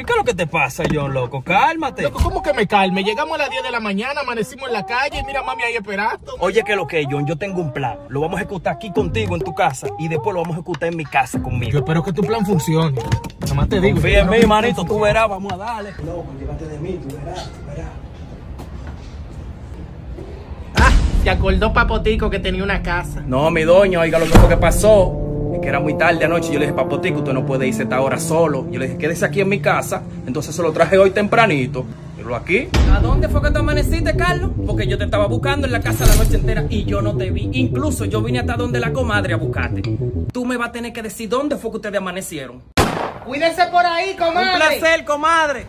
¿y qué es lo que te pasa, John, loco? Cálmate. Loco, ¿cómo que me calme? Llegamos a las 10 de la mañana, amanecimos en la calle y mira mami ahí esperando. Oye, ¿qué es lo que es, John? Yo tengo un plan. Lo vamos a ejecutar aquí contigo en tu casa y después lo vamos a ejecutar en mi casa conmigo. Yo espero que tu plan funcione. Nada más te digo. Confía en mí, manito, tú verás, vamos a darle. Loco, llévate de mí, tú verás, tú verás. Se acordó Papotico que tenía una casa. No, mi doña, oiga lo que fue que pasó. Es que era muy tarde anoche. Yo le dije, Papotico, usted no puede irse esta hora solo. Yo le dije, quédese aquí en mi casa. Entonces se lo traje hoy tempranito. Míralo aquí. ¿A dónde fue que te amaneciste, Carlos? Porque yo te estaba buscando en la casa la noche entera y yo no te vi. Incluso yo vine hasta donde la comadre a buscarte. Tú me vas a tener que decir dónde fue que ustedes amanecieron. Cuídense por ahí, comadre. Un placer, comadre.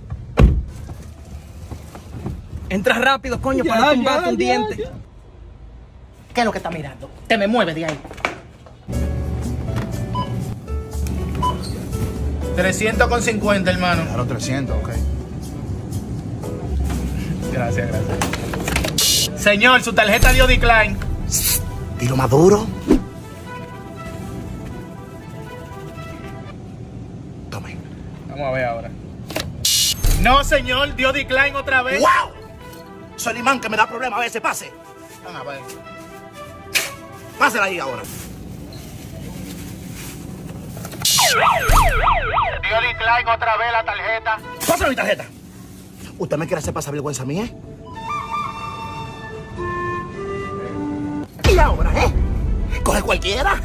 Entra rápido, coño, para tumbarte un diente. ¿Qué es lo que está mirando? Te me mueves de ahí. 300,50, hermano. Claro, 300, ok. Gracias, gracias. Señor, su tarjeta dio decline. Tiro maduro. Tome. Vamos a ver ahora. No, señor, dio decline otra vez. ¡Wow! Soy el imán que me da problemas a veces, pase. Vamos a ver. Pásela ahí ahora. Dio decline otra vez la tarjeta. Pásala mi tarjeta. ¿Usted me quiere hacer pasar vergüenza a mí, eh? Y ahora, ¿eh? Coge cualquiera.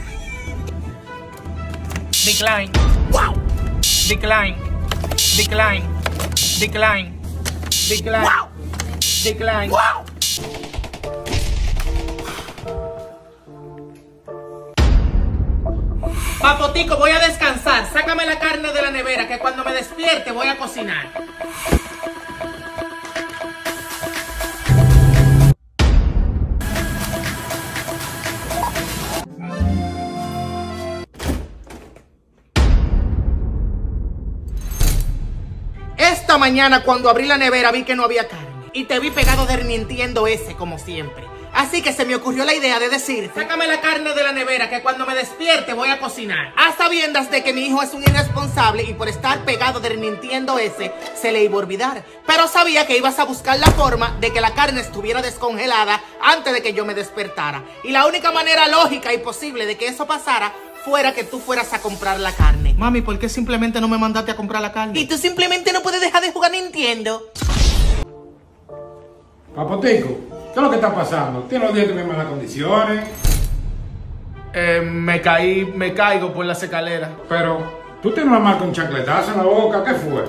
Decline. ¡Wow! Decline. Decline. Decline. Decline. ¡Wow! Decline. ¡Wow! Papotico, voy a descansar. Sácame la carne de la nevera que cuando me despierte voy a cocinar. Esta mañana cuando abrí la nevera vi que no había carne y te vi pegado desmintiendo ese como siempre. Así que se me ocurrió la idea de decirte: sácame la carne de la nevera que cuando me despierte voy a cocinar. A sabiendas de que mi hijo es un irresponsable y por estar pegado desmintiendo ese se le iba a olvidar. Pero sabía que ibas a buscar la forma de que la carne estuviera descongelada antes de que yo me despertara. Y la única manera lógica y posible de que eso pasara fuera que tú fueras a comprar la carne. Mami, ¿por qué simplemente no me mandaste a comprar la carne? Y tú simplemente no puedes dejar de jugar Nintendo. Papotico, ¿qué es lo que está pasando? ¿Tienes los dientes en malas condiciones? Me caigo por las escaleras. Pero, ¿tú tienes una marca, un chancletazo en la boca? ¿Qué fue?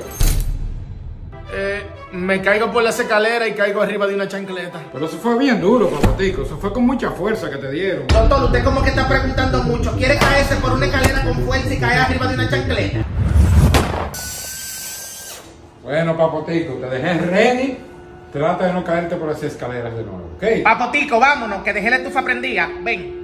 Me caigo por las escaleras y caigo arriba de una chancleta. Pero eso fue bien duro, Papotico. Eso fue con mucha fuerza que te dieron. Doctor, usted como que está preguntando mucho. ¿Quiere caerse por una escalera con fuerza y caer arriba de una chancleta? Bueno, Papotico, te dejé ready. Trata de no caerte por esas escaleras de nuevo, ¿ok? Papotico, vámonos, que dejé la estufa prendida. Ven.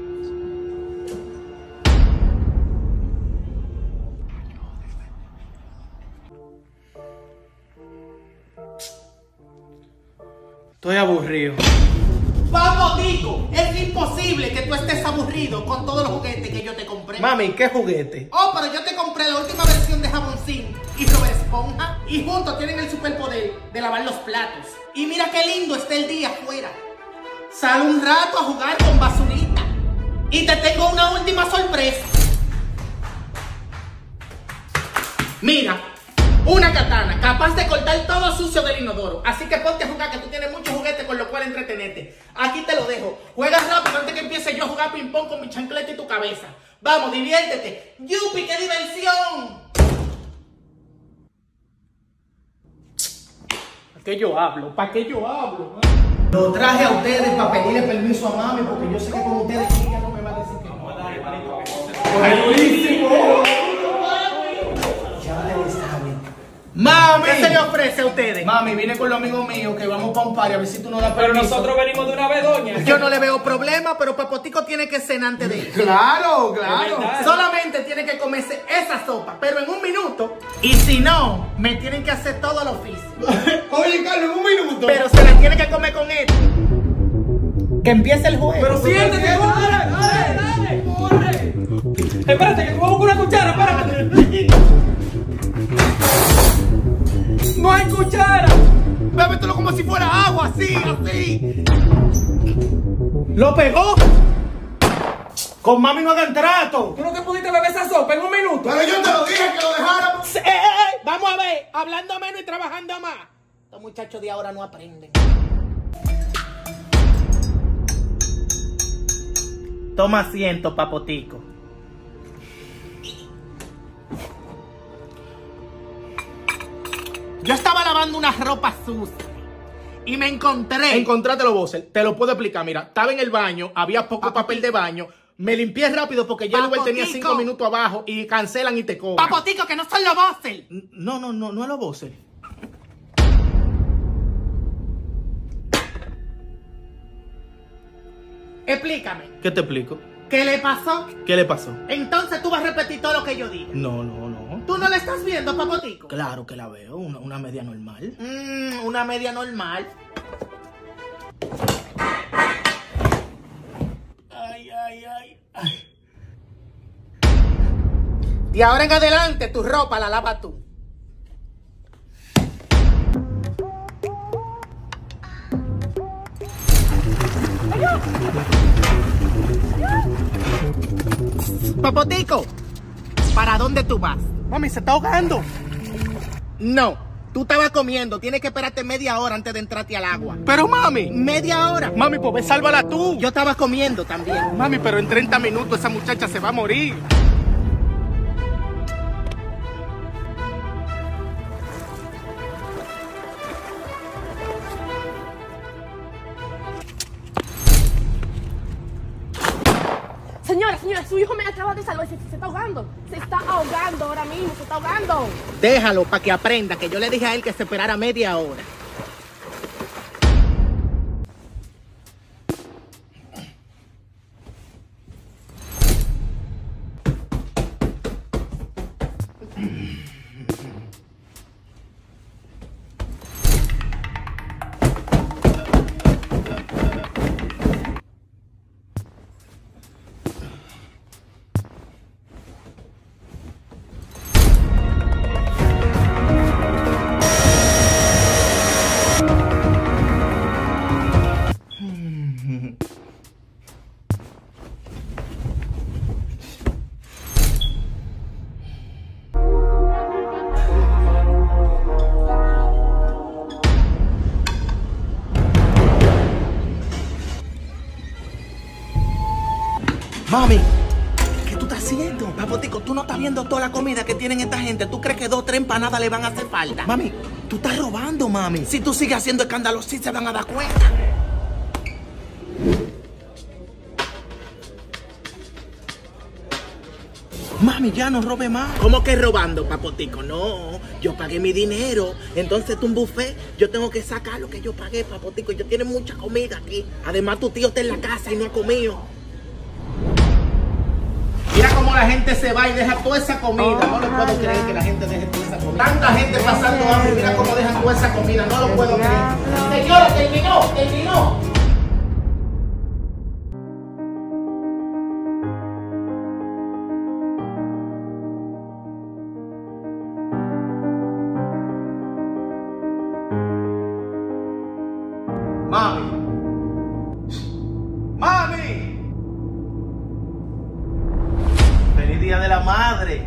Estoy aburrido. Papotico, es imposible que tú estés aburrido con todos los juguetes que yo te compré. Mami, ¿qué juguete? Oh, pero yo te compré la última versión de Jaboncín y Robert Esponja y juntos tienen el superpoder de lavar los platos. Y mira qué lindo está el día afuera. Sal un rato a jugar con basurita. Y te tengo una última sorpresa. Mira, una katana capaz de cortar todo sucio del inodoro. Así que ponte a jugar, que tú tienes muchos juguetes con los cuales entretenerte. Aquí te lo dejo. Juega rápido antes que empiece yo a jugar ping pong con mi chancleta y tu cabeza. Vamos, diviértete. ¡Yupi, qué diversión! ¿Para qué yo hablo? ¿Para qué yo hablo? Lo traje a ustedes para pedirle permiso a mami, porque yo sé que con ustedes ella no me va a decir que no. ¡Buenísimo! Mami, ¿qué se le ofrece a ustedes? Mami, vine con los amigos míos que vamos para un party a ver si tú no das permiso. Pero nosotros venimos de una vez, doña. Yo no le veo problema, pero Papotico tiene que cenar antes de ir. Claro, claro. Solamente tiene que comerse esa sopa, pero en un minuto. Y si no, me tienen que hacer todo el oficio. Oye, Carlos, en un minuto. Pero se la tiene que comer con él. Que empiece el juego. Pero siéntate, corre, dale, corre. Espérate, que tú vas a buscar una cuchara, espérate. cuchara. Bébetelo como si fuera agua, así, así. ¿Lo pegó? Con mami no hagan trato. ¿Tú no te pudiste beber esa sopa en un minuto? Pero yo te lo dije que lo dejáramos. Vamos a ver, hablando menos y trabajando más. Estos muchachos de ahora no aprenden. Toma asiento, papotico. Yo estaba lavando una ropa sucia y me encontré. Encontrátelo, Bosser. Te lo puedo explicar. Mira, estaba en el baño, había poco papel de baño. Me limpié rápido porque ya Uber tenía 5 minutos abajo y cancelan y te cobran. Papotico, que no son los Bosser. No es los Bosser. Explícame. ¿Qué te explico? ¿Qué le pasó? ¿Qué le pasó? Entonces tú vas a repetir todo lo que yo diga. No. ¿Tú no la estás viendo, papotico? Claro que la veo, una media normal. Una media normal. Ay. De ahora en adelante tu ropa la lavas tú. Papotico, ¿para dónde tú vas? Mami, se está ahogando. No, tú estabas comiendo. Tienes que esperarte media hora antes de entrarte al agua. Pero mami. Media hora. Mami, pues ve, sálvala tú. Yo estaba comiendo también. Mami, pero en 30 minutos esa muchacha se va a morir. Señora, su hijo me acaba de salvar. Se está ahogando. Se está ahogando ahora mismo. Se está ahogando. Déjalo para que aprenda, que yo le dije a él que se esperara media hora. Mami. ¿Qué tú estás haciendo? Papotico, tú no estás viendo toda la comida que tienen esta gente. ¿Tú crees que 2 o 3 empanadas le van a hacer falta? Mami, tú estás robando, mami. Si tú sigues haciendo escándalo, sí se van a dar cuenta. Mami, ya no robe más. ¿Cómo que robando, papotico? No, yo pagué mi dinero. Entonces tú un buffet, yo tengo que sacar lo que yo pagué, papotico. Yo tiene mucha comida aquí. Además, tu tío está en la casa y no ha comido. Mira cómo la gente se va y deja toda esa comida. No lo puedo creer que la gente deje toda esa comida. Tanta gente pasando hambre, mira cómo dejan toda esa comida. No lo puedo creer. Señora, terminó. Mami. Feliz Día de la Madre.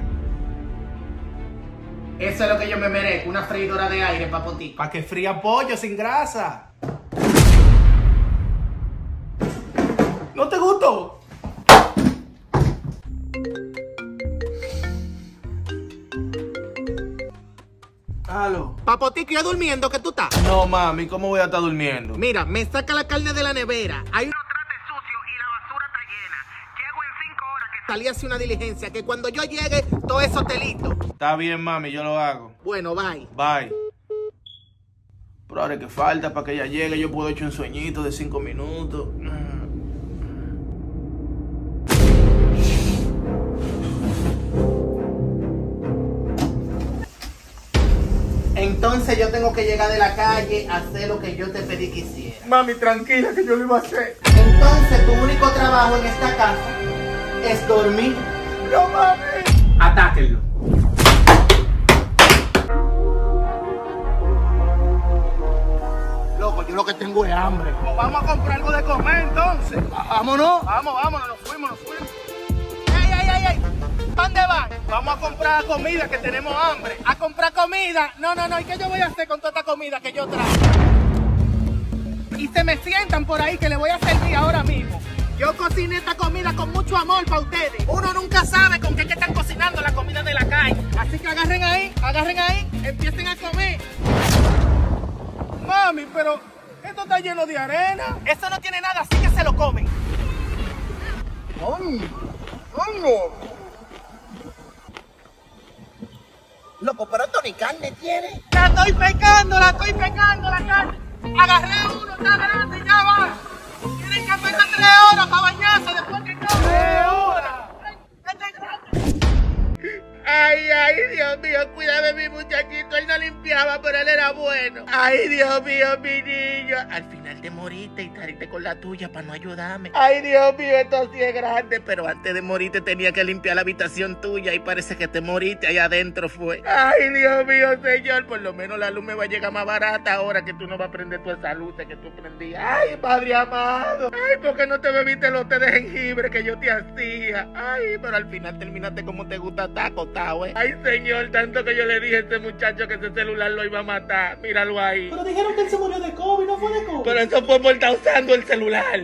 Eso es lo que yo me merezco, una freidora de aire, papotico. Para que fría pollo sin grasa. ¿No te gustó? Aló. Papotico, ¿ya durmiendo que tú estás? No, mami, ¿cómo voy a estar durmiendo? Mira, me saca la carne de la nevera. Hay unos trastes sucios y la basura está llena. Llego en 5 horas que salí a hacer una diligencia. Que cuando yo llegue, todo eso esté listo. Está bien, mami, yo lo hago. Bueno, bye. Bye. Pero ahora que falta para que ella llegue, yo puedo echar un sueñito de 5 minutos. Entonces yo tengo que llegar de la calle a hacer lo que yo te pedí que hiciera. Mami, tranquila que yo lo iba a hacer. Entonces tu único trabajo en esta casa es dormir. No, mami. Atáquenlo. tengo hambre. Pues vamos a comprar algo de comer entonces. Vámonos. Vámonos, nos fuimos. ¡Ey! ¿Dónde van? Vamos a comprar comida que tenemos hambre. ¿A comprar comida? No, ¿y qué yo voy a hacer con toda esta comida que yo traigo? Y se me sientan por ahí que le voy a servir ahora mismo. Yo cociné esta comida con mucho amor para ustedes. Uno nunca sabe con qué están cocinando la comida de la calle. Así que agarren ahí, empiecen a comer. Mami, pero esto está lleno de arena. Eso no tiene nada, así que se lo comen. Loco, pero esto ni carne tiene. La estoy pecando, la carne. Agarré uno, está grande, ya va. Tienen que esperar 3 horas para bañarse después que come. 3 horas. Este es grande. Ay, Dios mío, cuídame mi muchachito. Él no limpiaba, pero él era bueno. Ay, Dios mío, mi niño. Al final te moriste y saliste con la tuya para no ayudarme. Ay, Dios mío, esto sí es grande. Pero antes de morirte tenía que limpiar la habitación tuya y parece que te moriste allá adentro fue. Ay, Dios mío, Señor. Por lo menos la luz me va a llegar más barata ahora que tú no vas a prender toda esa luz que tú prendías. Ay, Padre amado. Ay, ¿por qué no te bebiste los té de jengibre que yo te hacía? Ay, pero al final terminaste como te gusta taco. Ay, Señor, tanto que yo le dije a este muchacho que ese celular lo iba a matar. Míralo ahí. Pero dijeron que él se murió de COVID, no fue de COVID. Pero eso fue por estar usando el celular.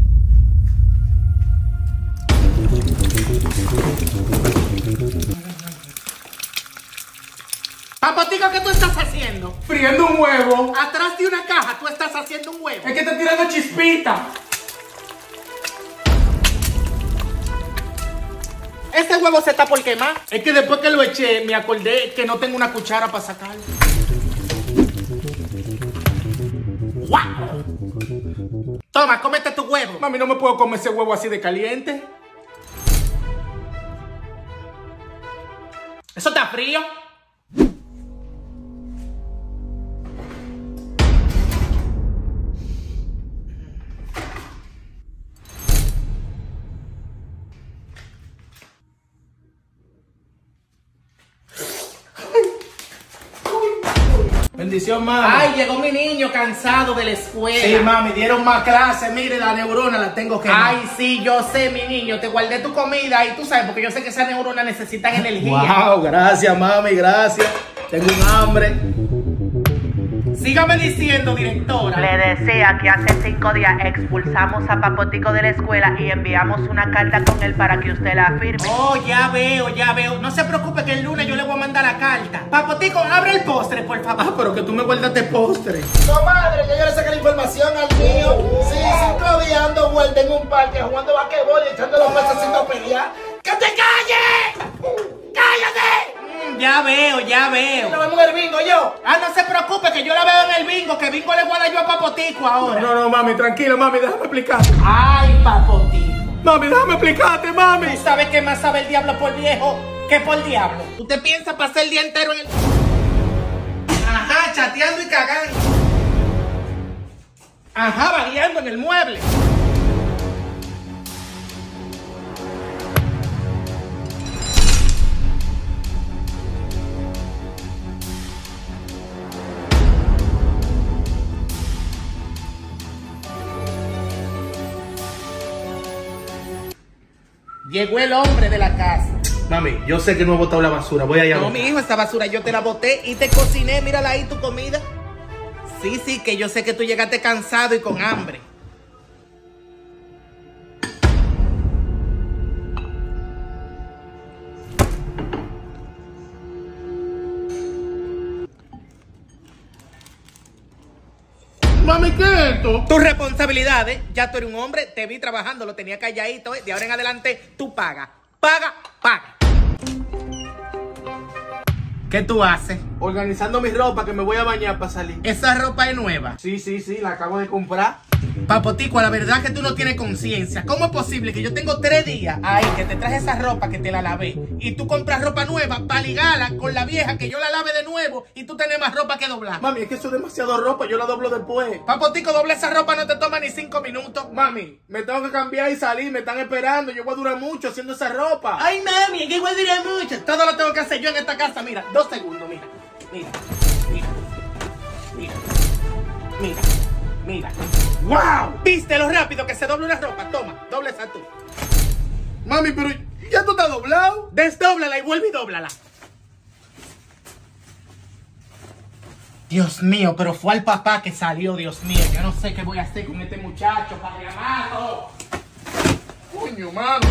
Papotico, ¿qué tú estás haciendo? Friendo un huevo. Atrás de una caja tú estás haciendo un huevo. Es que está tirando chispita. Ese huevo se está por quemar. Es que después que lo eché, me acordé que no tengo una cuchara para sacarlo. Toma, cómete tu huevo. Mami, no me puedo comer ese huevo así de caliente. ¿Eso está frío? Bendición, mami. Ay, llegó mi niño cansado de la escuela. Sí, mami, dieron más clases. Mire, la neurona la tengo que... Ay, sí, yo sé, mi niño. Te guardé tu comida y tú sabes, porque yo sé que esas neuronas necesitan energía. Wow, gracias, mami, gracias. Tengo un hambre. Sígame diciendo, directora. Le decía que hace 5 días expulsamos a Papotico de la escuela y enviamos una carta con él para que usted la firme. Oh, ya veo. No se preocupe que el lunes yo le voy a mandar la carta. Papotico, abre el postre, por favor. Ah, pero que tú me guardaste postre. No, madre, ya yo le saqué la información al mío. Sí, 5 días dando vuelta en un parque jugando basquetbol y echando los pesos haciendo pelear. ¡Que te calles! ¡Cállate! Ya veo. Nos vemos en el bingo, yo. Ah, no se preocupe que yo la veo en el bingo, que bingo le voy a dar yo a Papotico ahora. No, mami, tranquila, mami, déjame explicarte. Ay, Papotico. Mami, déjame explicarte, mami. ¿Tú sabes que más sabe el diablo por viejo que por diablo? ¿Usted piensa pasar el día entero en el... Ajá, chateando y cagando. Ajá, vagueando en el mueble. Llegó el hombre de la casa. Mami, yo sé que no he botado la basura, voy a ir a No, botar. mi hijo, esta basura yo te la boté y te cociné. Mírala ahí tu comida. Sí, que yo sé que tú llegaste cansado y con hambre. Mami, ¿qué es esto? Tus responsabilidades, ya tú eres un hombre, te vi trabajando, lo tenía calladito, de ahora en adelante tú pagas. Paga. ¿Qué tú haces? Organizando mi ropa que me voy a bañar para salir. Esa ropa es nueva. Sí, la acabo de comprar. Papotico, la verdad que tú no tienes conciencia. ¿Cómo es posible que yo tengo 3 días ahí que te traje esa ropa que te la lavé y tú compras ropa nueva para ligarla con la vieja que yo la lave de nuevo y tú tenés más ropa que doblar? Mami, es que eso es demasiado ropa, yo la doblo después. Papotico, doblar esa ropa no te toma ni 5 minutos. Mami, me tengo que cambiar y salir, me están esperando, yo voy a durar mucho haciendo esa ropa. Ay, mami, es que igual diré mucho. Todo lo tengo que hacer yo en esta casa. Mira, 2 segundos, mira. Mira. ¡Wow! ¿Viste lo rápido que se dobla una ropa? Toma, doble esa tú. Mami, pero ya tú estás doblado. Desdóblala y vuelve y dóblala. Dios mío, pero fue al papá que salió, Dios mío. Yo no sé qué voy a hacer con este muchacho, padre amado. Coño, mami.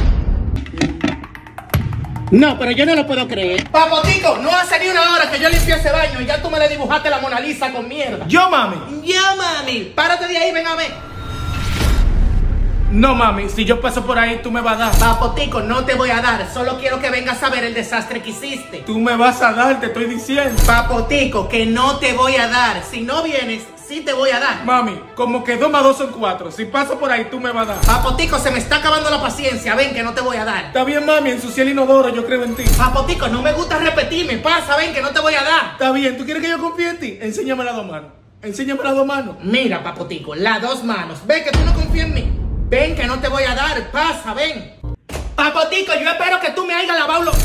No, pero yo no lo puedo creer. Papotico, no hace ni una hora que yo limpié ese baño y ya tú me le dibujaste la Mona Lisa con mierda. Yo, mami. Ya, mami. Párate de ahí, ven a ver. No, mami, si yo paso por ahí, tú me vas a dar. Papotico, no te voy a dar. Solo quiero que vengas a ver el desastre que hiciste. Tú me vas a dar, te estoy diciendo. Papotico, que no te voy a dar. Si no vienes, sí te voy a dar. Mami, como que 2 más 2 son 4. Si paso por ahí, tú me vas a dar. Papotico, se me está acabando la paciencia. Ven, que no te voy a dar. Está bien, mami, ensucié el inodoro, yo creo en ti. Papotico, no me gusta repetirme. Pasa, ven, que no te voy a dar. Está bien, ¿tú quieres que yo confíe en ti? Enséñame las 2 manos. Enséñame las 2 manos. Mira, Papotico, las 2 manos. Ven, que tú no confías en mí. Ven, que no te voy a dar. Pasa, ven. Papotico, yo espero que tú me hayas lavado los...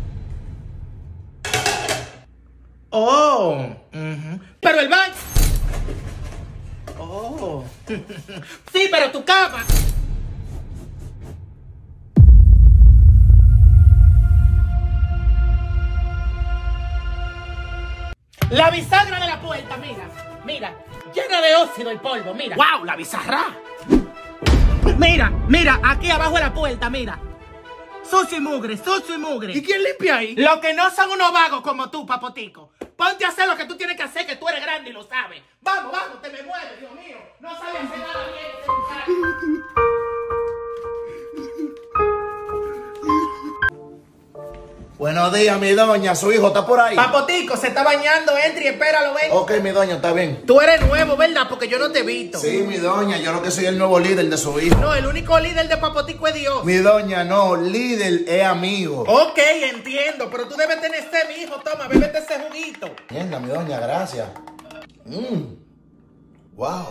Oh. Pero el baño... Oh. Sí, pero tu cama... La bisagra de la puerta, mira. Mira. Llena de óxido y polvo, mira. ¡Wow! ¡La bizarra! Mira, mira, aquí abajo de la puerta, mira. Sucio y mugre, sucio y mugre. ¿Y quién limpia ahí? Los que no son unos vagos como tú, Papotico. Ponte a hacer lo que tú tienes que hacer, que tú eres grande y lo sabes. Vamos, vamos, te me mueves, Dios mío. No sabes hacer nada bien, ese muchacho. Buenos días, mi doña. Su hijo está por ahí. Papotico, se está bañando, entra y espéralo, ven. Ok, mi doña, está bien. Tú eres nuevo, ¿verdad? Porque yo no te he visto. Sí, mi doña, yo lo que soy el nuevo líder de su hijo. No, el único líder de Papotico es Dios. Mi doña, no, líder es amigo. Ok, entiendo, pero tú debes tener sed, mi hijo. Toma, bébete ese juguito. Venga, mi doña, gracias. Wow.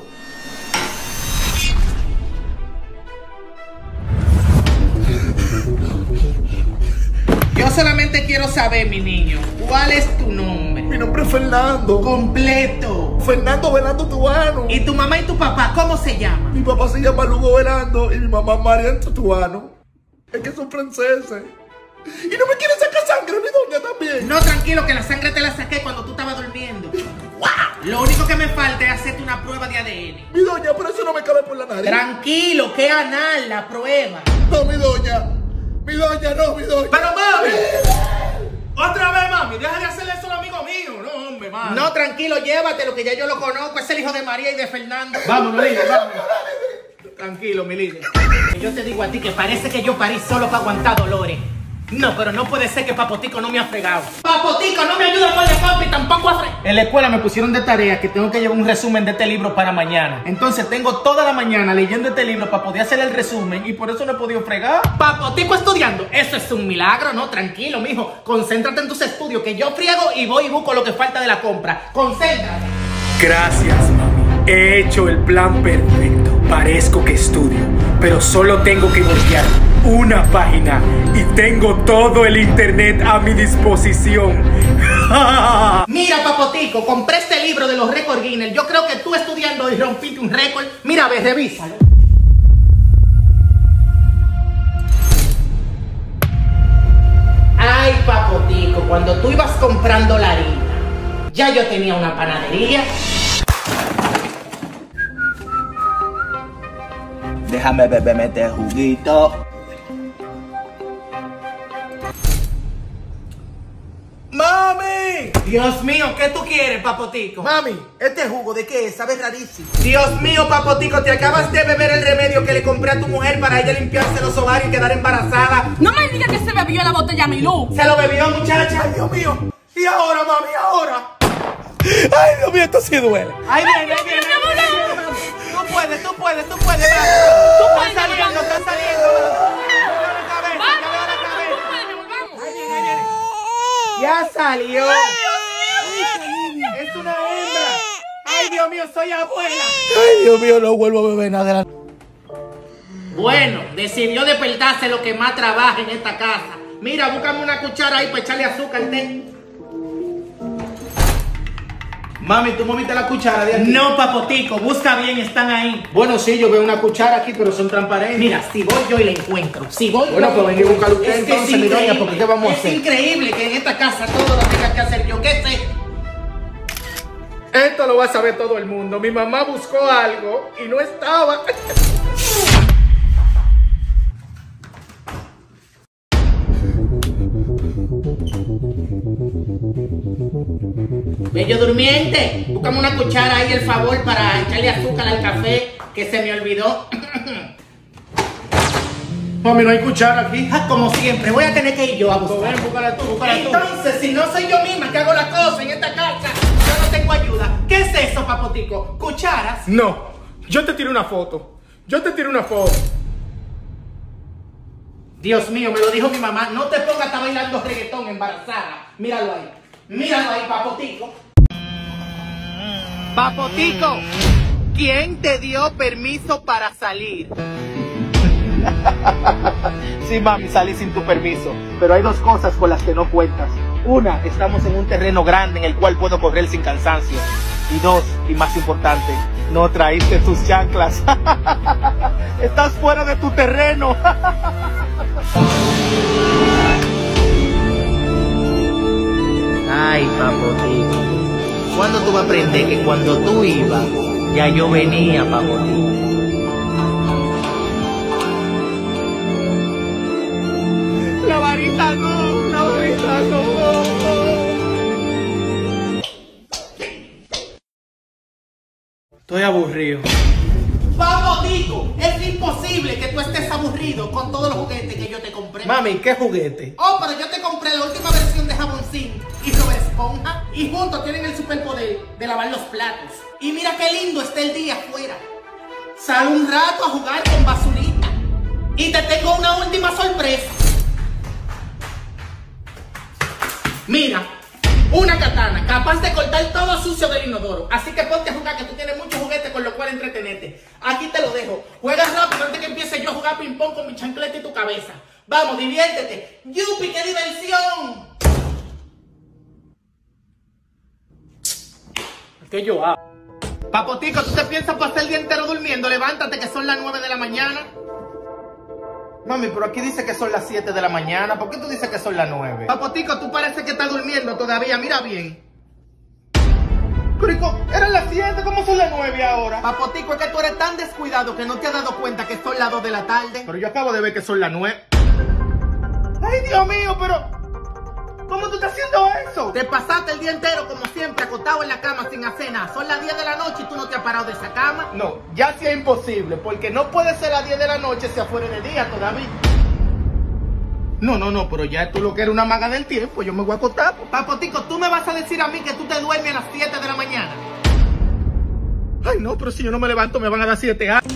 Yo solamente quiero saber, mi niño, ¿cuál es tu nombre? Mi nombre es Fernando. Completo. Fernando Velando Tuano. ¿Y tu mamá y tu papá cómo se llaman? Mi papá se llama Lugo Velando y mi mamá Marian Tuano. Es que son franceses. Y no me quieren sacar sangre, mi doña, también. No, tranquilo, que la sangre te la saqué cuando tú estabas durmiendo. Lo único que me falta es hacerte una prueba de ADN. Mi doña, pero eso no me cabe por la nariz. Tranquilo, que anal la prueba. No, mi doña. Mi doña, no, mi doña. Pero mami. Otra vez, mami. Deja de hacerle eso al amigo mío. No, hombre, mami. No, tranquilo, llévatelo, que ya yo lo conozco. Es el hijo de María y de Fernando. Vamos, mi líder, vamos. Tranquilo, mi líder. Yo te digo a ti que parece que yo parí solo para aguantar dolores. No, pero no puede ser que Papotico no me ha fregado. Papotico no me ayuda con el papi, tampoco ha fregado. En la escuela me pusieron de tarea que tengo que llevar un resumen de este libro para mañana. Entonces tengo toda la mañana leyendo este libro para poder hacer el resumen y por eso no he podido fregar. Papotico estudiando. Eso es un milagro, ¿no? Tranquilo, mijo. Concéntrate en tus estudios, que yo friego y voy y busco lo que falta de la compra. Concéntrate. Gracias, mami. He hecho el plan perfecto. Parezco que estudio, pero solo tengo que voltear una página y tengo todo el internet a mi disposición. Mira, Papotico, compré este libro de los récords Guinness. Yo creo que tú estudiando y rompiste un récord. Mira, ve, revísalo. Ay, Papotico, cuando tú ibas comprando la harina, ya yo tenía una panadería. Déjame beberme este juguito. ¡Mami! Dios mío, ¿qué tú quieres, Papotico? Mami, ¿este jugo de qué es? Sabe rarísimo. Dios mío, Papotico, te acabas de beber el remedio que le compré a tu mujer para ella limpiarse los ovarios y quedar embarazada. No me digas que se bebió la botella Milú. Se lo bebió, muchacha. Ay, Dios mío. ¿Y ahora, mami? ¿Ahora? Ay, Dios mío, esto sí duele. Ahí viene, ahí viene. Tú puedes, tú puedes, tú puedes. Tú puedes, Está saliendo, está saliendo. Ya salió. Es una hembra. Ay, Dios mío, soy abuela. Ay, Dios mío, no vuelvo a beber nada. Bueno, decidió despertarse lo que más trabaja en esta casa. Mira, búscame una cuchara ahí para echarle azúcar al té. Mami, ¿tú moviste la cuchara de aquí? No, papotico, busca bien, están ahí. Bueno, sí, yo veo una cuchara aquí, pero son transparentes. Mira, si voy yo y la encuentro. Si voy bueno, pues vení a buscar usted entonces, mi doña, porque ¿qué vamos a hacer? Es increíble que en esta casa todo lo tenga que hacer yo. ¿Qué es esto? Esto lo va a saber todo el mundo. Mi mamá buscó algo y no estaba. Bello durmiente, búscame una cuchara ahí, el favor, para echarle azúcar al café, que se me olvidó. Mami, no hay cuchara aquí. Como siempre, voy a tener que ir yo a buscar. Ven, búscala tú, búscala tú. Entonces, si no soy yo misma que hago la cosa en esta casa, yo no tengo ayuda. ¿Qué es eso, papotico? ¿Cucharas? No, yo te tiré una foto. Dios mío, me lo dijo mi mamá. No te pongas a estar bailando reggaetón embarazada. Míralo ahí, papotico. Papotico, ¿quién te dio permiso para salir? Sí, mami, salí sin tu permiso. Pero hay dos cosas con las que no cuentas. Una, estamos en un terreno grande en el cual puedo correr sin cansancio. Y dos, y más importante, no traíste tus chanclas. Estás fuera de tu terreno. Ay, papotico, ¿cuándo tú vas a aprender que cuando tú ibas, ya yo venía, papotico? La varita no. Estoy aburrido. Papotico, es imposible que tú estés aburrido con todos los juguetes que yo te compré. Mami, ¿qué juguete? Oh, pero yo te compré la última versión de Jaboncín y Robert Esponja, y juntos tienen el superpoder de lavar los platos. Y mira qué lindo está el día afuera. Sal un rato a jugar con basurita. Y te tengo una última sorpresa. Mira, una katana capaz de cortar todo sucio del inodoro. Así que ponte a jugar, que tú tienes muchos juguetes con los cuales entretenerte. Aquí te lo dejo. Juega rápido antes que empiece yo a jugar ping pong con mi chancleta y tu cabeza. Vamos, diviértete. ¡Yupi, qué diversión! ¿Qué yo hago? Papotico, ¿tú te piensas pasar el día entero durmiendo? Levántate, que son las 9 de la mañana. Mami, pero aquí dice que son las 7 de la mañana. ¿Por qué tú dices que son las 9? Papotico, tú parece que estás durmiendo todavía. Mira bien. Curico, eran las 7. ¿Cómo son las 9 ahora? Papotico, es que tú eres tan descuidado que no te has dado cuenta que son las 2 de la tarde. Pero yo acabo de ver que son las 9. Ay, Dios mío, pero ¿cómo tú estás haciendo eso? Te pasaste el día entero, como siempre, acostado en la cama sin hacer nada. Son las 10 de la noche y tú no te has parado de esa cama. No, ya sí es imposible, porque no puede ser las 10 de la noche si afuera de día todavía. No, pero ya tú lo que eres una maga del tiempo, yo me voy a acostar. Papotico, tú me vas a decir a mí que tú te duermes a las 7 de la mañana. Ay, no, pero si yo no me levanto me van a dar 7 años.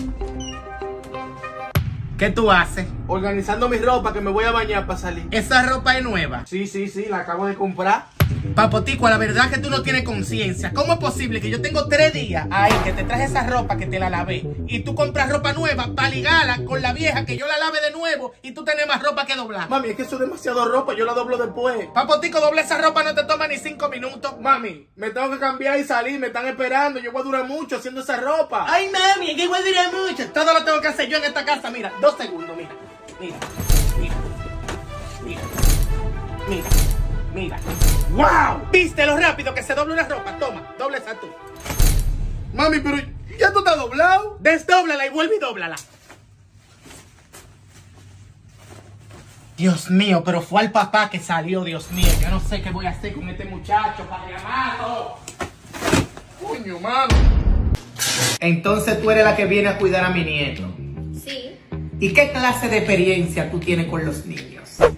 ¿Qué tú haces? Organizando mi ropa, que me voy a bañar para salir. ¿Esa ropa es nueva? Sí, la acabo de comprar. Papotico, la verdad que tú no tienes conciencia. ¿Cómo es posible que yo tengo 3 días ahí que te traje esa ropa que te la lavé y tú compras ropa nueva para ligarla con la vieja que yo la lave de nuevo y tú tenés más ropa que doblar? Mami, es que eso es demasiado ropa, yo la doblo después. Papotico, doblar esa ropa no te toma ni 5 minutos. Mami, me tengo que cambiar y salir, me están esperando, yo voy a durar mucho haciendo esa ropa. Ay, mami, es que igual diré mucho. Todo lo tengo que hacer yo en esta casa, mira, 2 segundos, mira. Mira. ¡Wow! ¿Viste lo rápido que se dobla una ropa? Toma, doble esa tú. Mami, pero ya tú estás doblado. Desdóblala y vuelve y dóblala. Dios mío, pero fue al papá que salió, Dios mío. Yo no sé qué voy a hacer con este muchacho, padre amado. Coño, mano. Entonces tú eres la que viene a cuidar a mi nieto. Sí. ¿Y qué clase de experiencia tú tienes con los niños?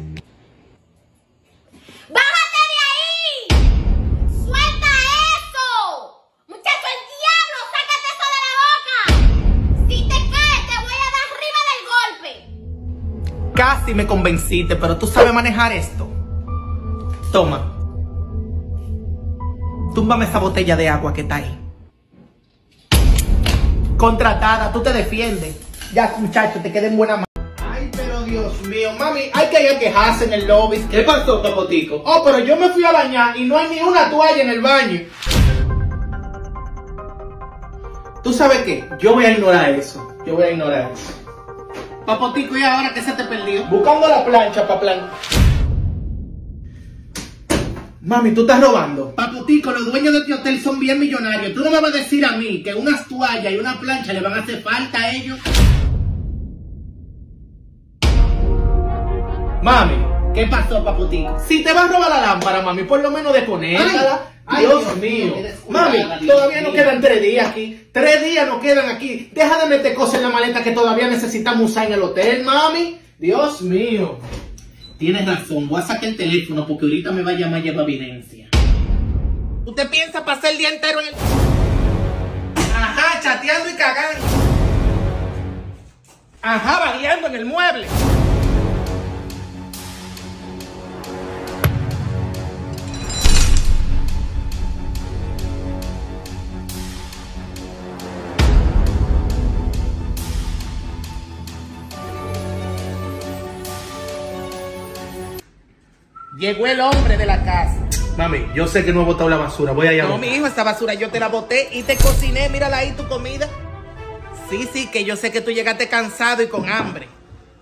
¡Bájate de ahí! ¡Suelta eso! ¡Muchacho, el diablo! ¡Sácate eso de la boca! Si te caes, te voy a dar arriba del golpe. Casi me convenciste, pero tú sabes manejar esto. Toma. Túmbame esa botella de agua que está ahí. Contratada, tú te defiendes. Ya, muchacho, te queda en buena mano. Ay, pero Dios mío, mami, hay que ir a quejarse en el lobby. ¿Qué pasó, Papotico? Oh, pero yo me fui a bañar y no hay ni una toalla en el baño. ¿Tú sabes qué? Yo voy a ignorar eso. Yo voy a ignorar eso. Papotico, ¿y ahora qué se te perdió? Buscando la plancha para planchar. Mami, ¿tú estás robando? Papotico, los dueños de este hotel son bien millonarios. ¿Tú no me vas a decir a mí que unas toallas y una plancha le van a hacer falta a ellos? Mami, ¿qué pasó, Papotico? Si te vas a robar la lámpara, mami, por lo menos desconéctala. Dios mío. Mami, todavía nos quedan 3 días aquí. 3 días nos quedan aquí. Deja de meter cosas en la maleta que todavía necesitamos usar en el hotel, mami. Dios mío. Tienes razón, voy a sacar el teléfono porque ahorita me va a llamar y lleva evidencia. ¿Usted piensa pasar el día entero en el... Ajá, chateando y cagando. Ajá, vagueando en el mueble. Llegó el hombre de la casa. Mami, yo sé que no he botado la basura, voy a ir a botar. No, mi hijo, esta basura yo te la boté y te cociné, mírala ahí tu comida. Sí, que yo sé que tú llegaste cansado y con hambre.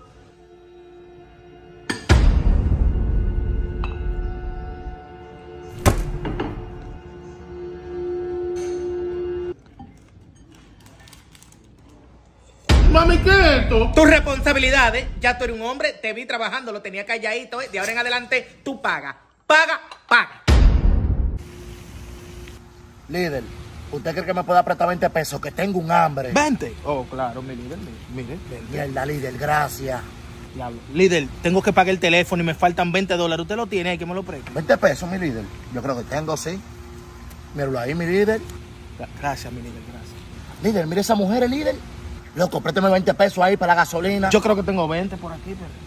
Mami, ¿qué es esto? Tus responsabilidades. Ya tú eres un hombre, te vi trabajando, lo tenía calladito. De ahora en adelante, tú pagas. Paga. Líder, ¿usted cree que me puede apretar 20 pesos? Que tengo un hambre. ¿20? Oh, claro, mi líder, mire. Mierda, líder, gracias. Diablo. Líder, tengo que pagar el teléfono y me faltan $20. ¿Usted lo tiene ahí? Que me lo preste. 20 pesos, mi líder. Yo creo que tengo, sí. Míralo ahí, mi líder. Gracias, mi líder, gracias. Líder, mire esa mujer, el líder. Loco, préstame 20 pesos ahí para la gasolina. Yo creo que tengo 20 por aquí, pero...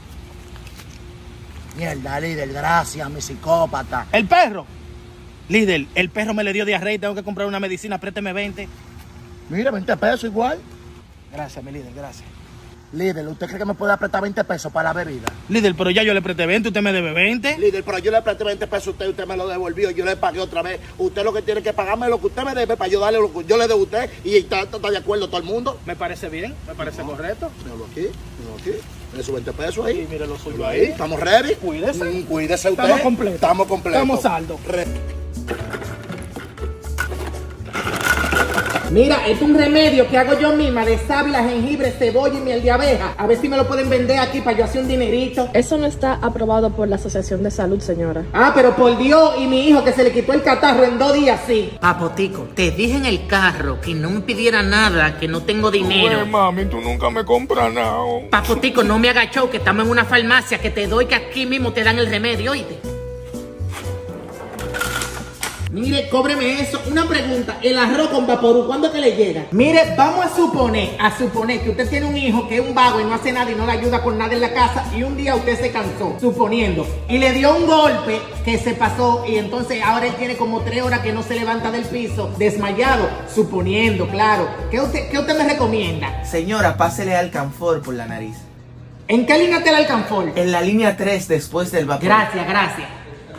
Mierda, líder, gracias, mi psicópata. ¿El perro? Líder, el perro me le dio diarrea y tengo que comprar una medicina, présteme 20. Mira, 20 pesos igual. Gracias, mi líder, gracias. Líder, ¿usted cree que me puede apretar 20 pesos para la bebida? Líder, pero ya yo le presté 20, usted me debe 20. Líder, pero yo le presté 20 pesos a usted y usted me lo devolvió, yo le pagué otra vez. Usted lo que tiene que pagarme lo que usted me debe para yo darle lo que yo le debo a usted y está de acuerdo todo el mundo. Me parece bien, me parece correcto. Míralo aquí. Mire sus 20 pesos ahí. Sí, mire lo suyo ahí. Estamos ready. Cuídese. Cuídese usted. Estamos completos. Estamos saldo. Mira, es un remedio que hago yo misma de sábila, jengibre, cebolla y miel de abeja. A ver si me lo pueden vender aquí para yo hacer un dinerito. Eso no está aprobado por la Asociación de Salud, señora. Ah, pero por Dios y mi hijo que se le quitó el catarro en 2 días, sí. Papotico, te dije en el carro que no me pidiera nada, que no tengo dinero. Mami, tú nunca me compras nada. Papotico, no me hagas show, que estamos en una farmacia, que te doy que aquí mismo te dan el remedio, oíste. Mire, cóbreme eso. Una pregunta, el arroz con vaporú, ¿cuándo que le llega? Mire, vamos a suponer que usted tiene un hijo que es un vago y no hace nada y no le ayuda con nada en la casa y un día usted se cansó, suponiendo, y le dio un golpe que se pasó y entonces ahora él tiene como 3 horas que no se levanta del piso, desmayado, suponiendo, claro. ¿Qué usted me recomienda? Señora, pásele Alcanfor por la nariz. ¿En qué línea te da el Alcanfor? En la línea 3 después del vapor. Gracias.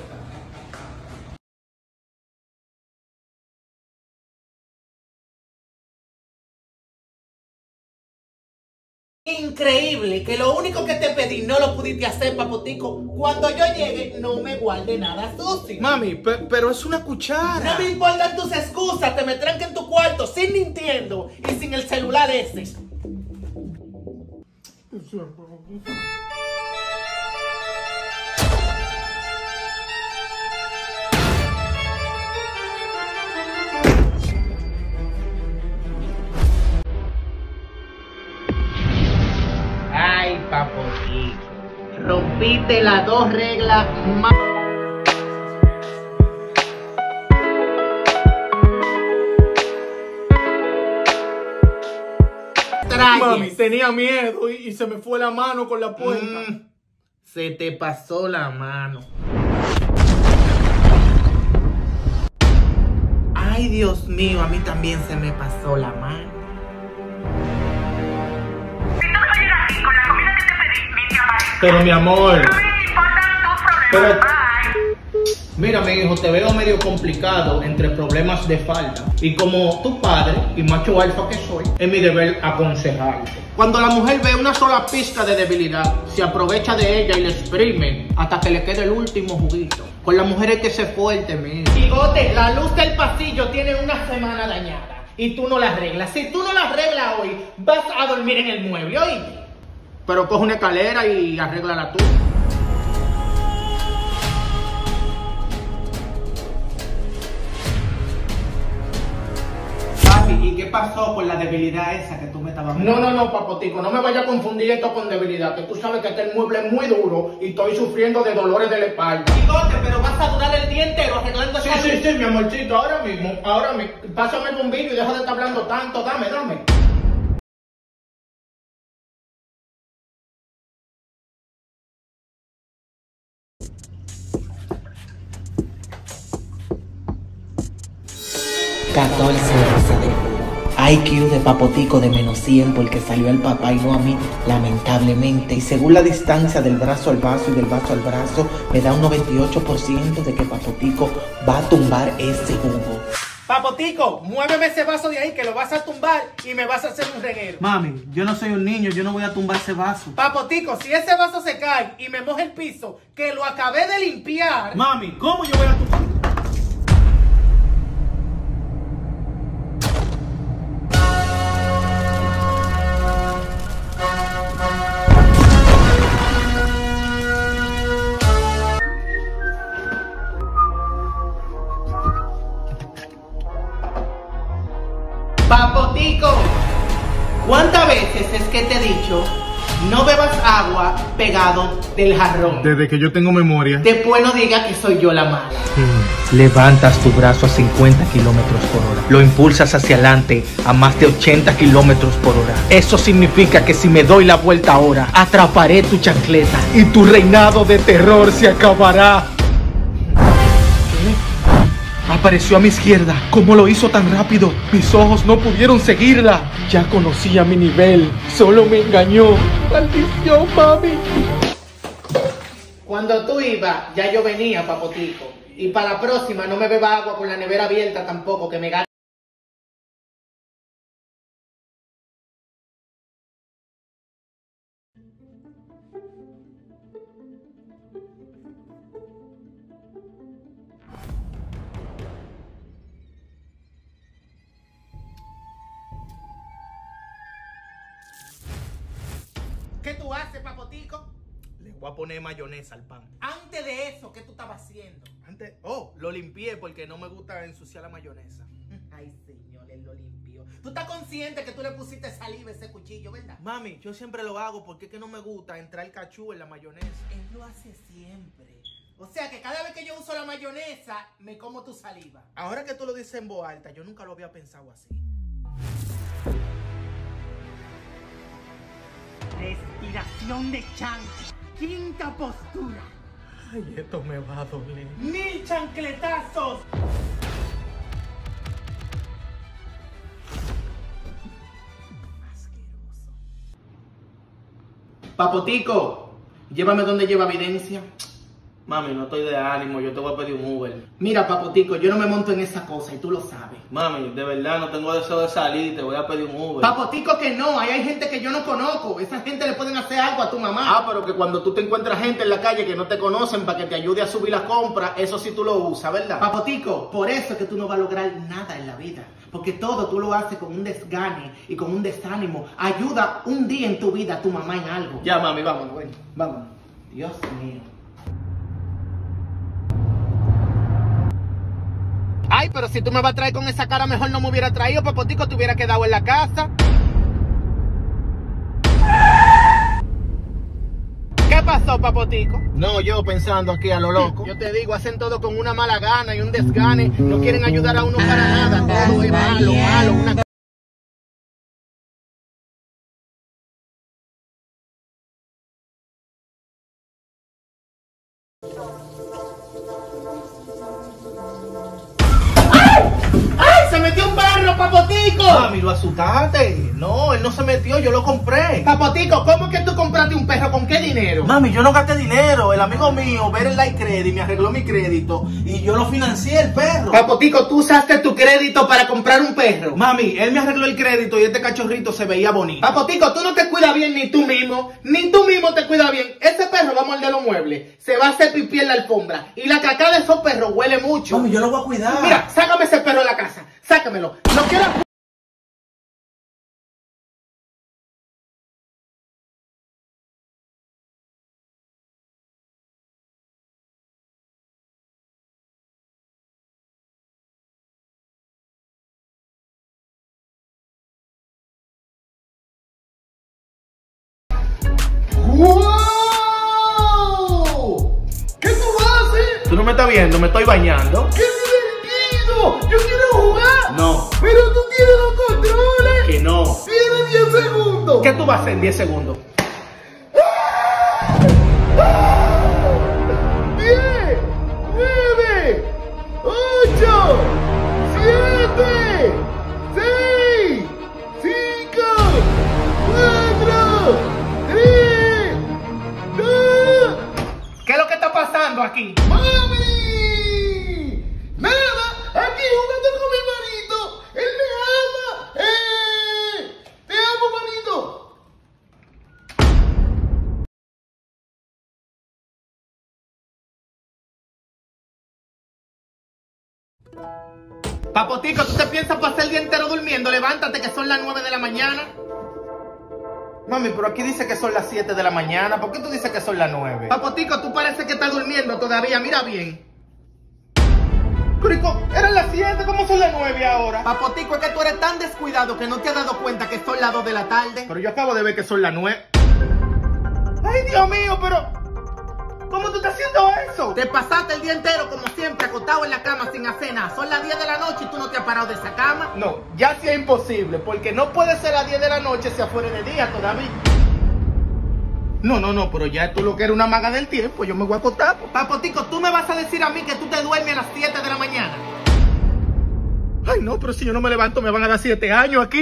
Increíble que lo único que te pedí no lo pudiste hacer, Papotico. Cuando yo llegue, no me guarde nada sucio. Mami, pero es una cuchara. No me importan tus excusas, te me tranque en tu cuarto sin Nintendo y sin el celular ese. Ay, Papotico, rompiste las 2 reglas más. Mami, tenía miedo y se me fue la mano con la puerta. Se te pasó la mano. Ay, Dios mío, a mí también se me pasó la mano. Con la comida que te pedí, mi Pero mi amor. no me importan tus problemas. Pero... Mira, mi hijo, te veo medio complicado entre problemas de falda. Y como tu padre y macho alfa que soy, es mi deber aconsejarte. Cuando la mujer ve una sola pizca de debilidad, se aprovecha de ella y le exprime hasta que le quede el último juguito. Con la mujer hay que ser fuerte, mi hijo. Bigote, la luz del pasillo tiene una semana dañada y tú no la arreglas. Si tú no la arreglas hoy, vas a dormir en el mueble, ¿oíste? Pero coge una escalera y arréglala tú. ¿Y qué pasó con la debilidad esa que tú me estabas hablando? No, papotico, no me vayas a confundir esto con debilidad, que tú sabes que este mueble es muy duro y estoy sufriendo de dolores de la espalda. Bigote, pero vas a durar el día entero arreglando eso. Sí, mi amorcito, ahora mismo. Pásame el bombillo y deja de estar hablando tanto, dame. IQ de papotico de -100 porque salió al papá y no a mí, lamentablemente. Y según la distancia del brazo al vaso y del vaso al brazo, me da un 98% de que papotico va a tumbar ese jugo. Papotico, muéveme ese vaso de ahí que lo vas a tumbar y me vas a hacer un reguero. Mami, yo no soy un niño, yo no voy a tumbar ese vaso. Papotico, si ese vaso se cae y me moja el piso, que lo acabé de limpiar. Mami, ¿cómo yo voy a tumbar? Papotico, ¿cuántas veces es que te he dicho no bebas agua pegado del jarrón? Desde que yo tengo memoria. Después no digas que soy yo la mala. Levantas tu brazo a 50 kilómetros por hora. Lo impulsas hacia adelante a más de 80 kilómetros por hora. Eso significa que si me doy la vuelta ahora, atraparé tu chancleta y tu reinado de terror se acabará. Apareció a mi izquierda. ¿Cómo lo hizo tan rápido? Mis ojos no pudieron seguirla. Ya conocía mi nivel. Solo me engañó. ¡Maldición, mami! Cuando tú ibas, ya yo venía, Papotico. Y para la próxima no me beba agua con la nevera abierta tampoco, que me gasta. ¿Qué tú haces, Papotico? Le voy a poner mayonesa al pan. Antes de eso, ¿qué tú estabas haciendo? Lo limpié porque no me gusta ensuciar la mayonesa. Ay, señor, él lo limpió. ¿Tú estás consciente que tú le pusiste saliva a ese cuchillo, verdad? Mami, yo siempre lo hago porque es que no me gusta entrar el cachú en la mayonesa. Él lo hace siempre. O sea que cada vez que yo uso la mayonesa, me como tu saliva. Ahora que tú lo dices en voz alta, yo nunca lo había pensado así. Respiración de chancho. Quinta postura. Ay, esto me va a doler. 1000 chancletazos. Asqueroso. Papotico, llévame donde lleva evidencia. Mami, no estoy de ánimo, yo te voy a pedir un Uber. Mira, Papotico, yo no me monto en esa cosa y tú lo sabes. Mami, de verdad no tengo deseo de salir, te voy a pedir un Uber. Papotico, que no, ahí hay gente que yo no conozco. Esa gente le pueden hacer algo a tu mamá. Pero que cuando tú te encuentras gente en la calle que no te conocen para que te ayude a subir la compra, eso sí tú lo usas, ¿verdad? Papotico, por eso es que tú no vas a lograr nada en la vida. Porque todo tú lo haces con un desgane y con un desánimo. Ayuda un día en tu vida a tu mamá en algo. Ya, mami, vámonos, ven, vámonos. Dios mío. Ay, pero si tú me vas a traer con esa cara, mejor no me hubiera traído, Papotico, te hubiera quedado en la casa. ¿Qué pasó, Papotico? No, yo pensando aquí a lo loco. Yo te digo, hacen todo con una mala gana y un desgane. No quieren ayudar a uno para nada. Todo es malo, una... ¡Ay! ¡Ay, ¡Se metió un perro, Papotico! Mami, lo asustaste. No, él no se metió, yo lo compré. Papotico, ¿cómo que tú compraste un perro? ¿Con qué dinero? Mami, yo no gasté dinero. El amigo mío, Ver el Light Credit, me arregló mi crédito y yo lo financié el perro. Papotico, tú usaste tu crédito para comprar un perro. Mami, él me arregló el crédito y este cachorrito se veía bonito. Papotico, tú no te cuidas bien ni tú mismo te cuidas bien. Ese perro va a morder los muebles, se va a hacer pipí en la alfombra y la caca de esos perros huele mucho. Mami, yo lo voy a cuidar. Mira, sácame ese perro de la casa, sácamelo. No quiero... ¡Wow! ¿Qué tú haces? Tú no me estás viendo, me estoy bañando. ¡Qué divertido! ¡Yo quiero jugar! No. ¡Pero tú tienes los controles! Que no. ¡Tienes 10 segundos! ¿Qué tú vas a hacer en 10 segundos? 10, 9, 8, 7, 6, 5, 4, 3, 2. ¿Qué es lo que está pasando aquí? ¡Mami! Nada, aquí jugando con mi manito. Él me ama. Te amo, manito. Papotico, ¿tú te piensas pasar el día entero durmiendo? Levántate, que son las 9 de la mañana. Mami, pero aquí dice que son las 7 de la mañana. ¿Por qué tú dices que son las 9? Papotico, tú parece que estás durmiendo todavía, mira bien. Curico, eran las 7, ¿cómo son las 9 ahora? Papotico, es que tú eres tan descuidado que no te has dado cuenta que son las 2 de la tarde. Pero yo acabo de ver que son las 9. Ay, Dios mío, pero... ¿cómo tú estás haciendo eso? Te pasaste el día entero, como siempre, acostado en la cama sin hacer nada. Son las 10 de la noche y tú no te has parado de esa cama. No, ya sí es imposible, porque no puede ser las 10 de la noche si afuera de día todavía. No, pero ya tú lo que eres una maga del tiempo, yo me voy a acostar. Papotico, tú me vas a decir a mí que tú te duermes a las 7 de la mañana. Ay, no, pero si yo no me levanto me van a dar 7 años aquí.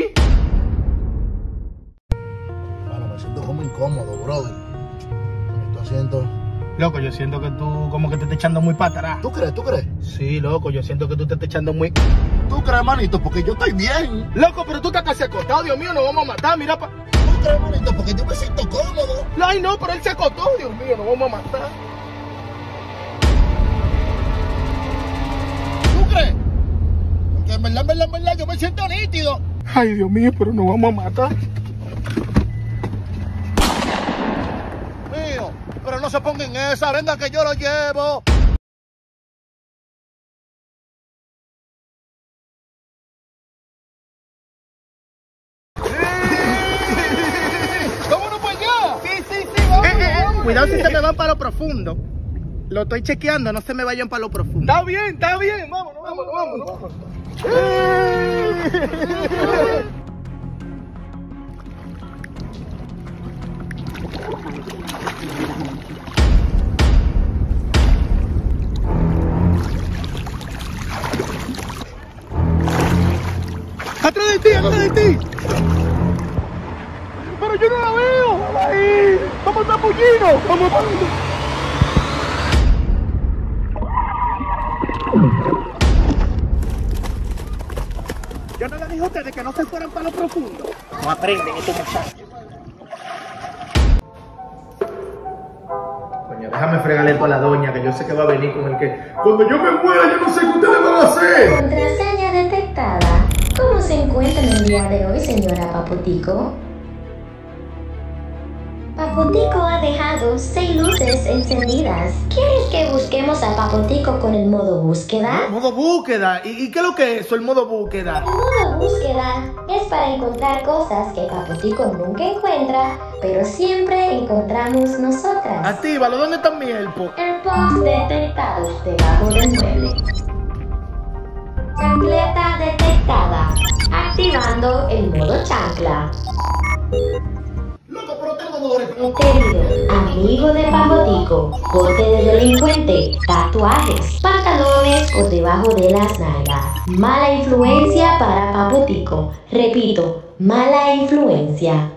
Bueno, me siento como incómodo, brother. Me estoy haciendo... Loco, yo siento que tú como que te estás echando muy para atrás. ¿Tú crees? ¿Tú crees? Sí, loco, yo siento que tú te estás echando muy... ¿Tú crees, manito? Porque yo estoy bien. Loco, pero tú estás casi acostado, Dios mío, nos vamos a matar, mira pa... ¿Tú crees, manito? Porque yo me siento cómodo. Ay, no, pero él se acostó, Dios mío, nos vamos a matar. ¿Tú crees? Porque en verdad, yo me siento nítido. Ay, Dios mío, pero nos vamos a matar. Mío, pero no se pongan en esa, venga que yo lo llevo. ¿Cómo no fue yo? Sí, vamos. Cuidado si se me van para lo profundo. Lo estoy chequeando, no se me vayan para lo profundo. Está bien, vámonos. ¡Atrás de ti! Pero yo no la veo. Ahí. Vamos a Pullino. Vamos a Yo no le dije a ustedes que no se fueran para lo profundo. No aprenden estos muchachos. Coño, déjame fregarle esto a la doña, que yo sé que va a venir con el que... Cuando yo me muera, yo no sé qué ustedes van a hacer. Contraseña detectada. ¿Cómo se encuentra en el día de hoy, señora Papotico? Papotico ha dejado 6 luces encendidas. ¿Quieres que busquemos a Papotico con el modo búsqueda? Modo búsqueda. ¿Y qué es lo que es eso, el modo búsqueda? El modo búsqueda es para encontrar cosas que Papotico nunca encuentra, pero siempre encontramos nosotras. Actívalo, ¿dónde está mi elpo? AirPods detectados debajo del mueble. Chancleta detectada. Activando el modo chancla. Loco, pero tengo dolores. Entendido. Amigo de Papotico, porte de delincuente, tatuajes, pantalones por debajo de las nalgas. Mala influencia para Papotico. Repito, mala influencia.